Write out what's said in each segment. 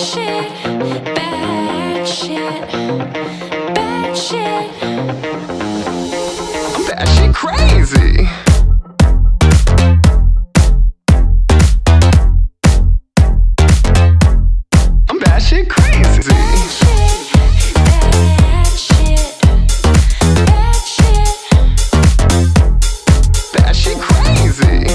shit, bad shit, bad shit. I'm bad shit crazy. I'm bad shit crazy. Bad shit crazy.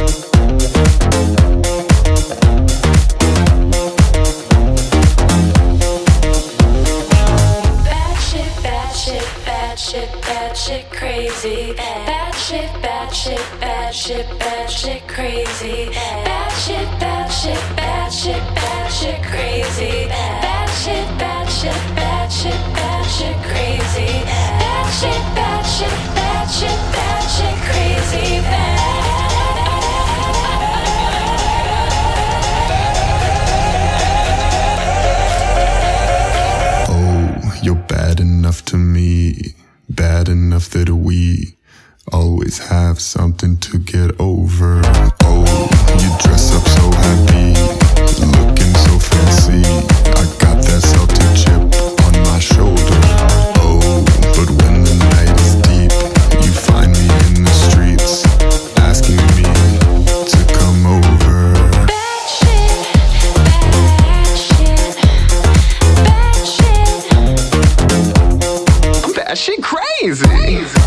Bad shit crazy. Bad shit, bad shit, bad shit, bad shit crazy. Bad shit, bad shit, bad shit, bad shit crazy. Bad shit, bad shit, bad shit, bad shit crazy. Bad shit, bad shit, bad shit, bad shit crazy. Oh, you're bad enough to me. Bad enough that we always have something to get over. Oh, you dress up so happy, looking so fancy. I got that salty chip on my shoulder. Oh, but when the night is deep, you find me in the streets, asking me to come over. Bad shit, bad shit, bad shit. I'm bad shit crazy.